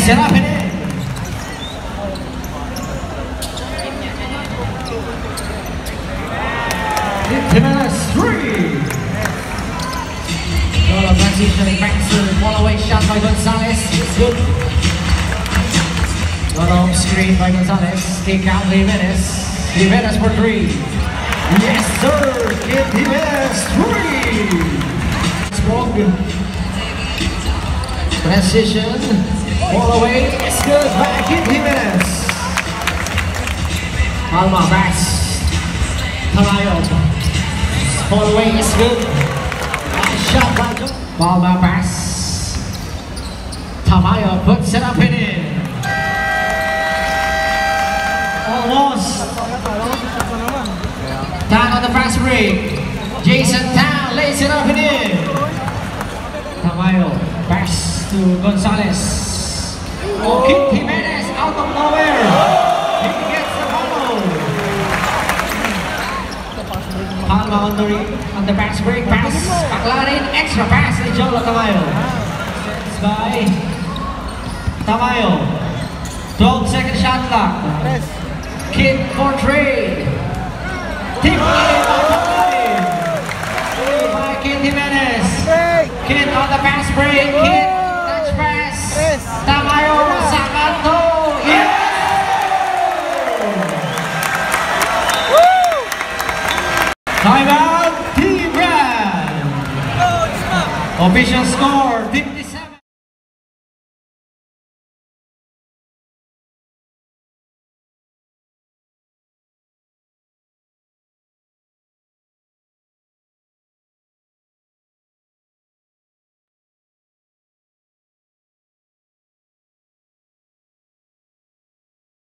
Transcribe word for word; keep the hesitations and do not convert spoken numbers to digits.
set up and in. Jimenez, three. Goal of transition back to ball away shot by Gonzalez. It's good. Got off screen by Gonzalez. Kick out Jimenez. Jimenez for three. Yes, sir. Kid Jimenez, three. Strong. Transition. Ball away. It's good. Back in Jimenez. Palma pass. Talayo. Ball away. It's good. Nice shot by Palma pass. Tamayo puts it up and in. Almost. Down on the fast break. Jason Town lays it up and in. Tamayo pass to Gonzalez. Oh, Kid Jimenez out of nowhere. He gets the follow. Palma on the on the fast break pass. Paglarin extra pass to Jolo Tamayo. By Tamayo. twelve second shot clock. Kid for trade. Tip by Kid Jimenez. Kid on the pass break. Kid touch pass. Tamayo Sakato. Yes! Time out. Team Brand. Official score.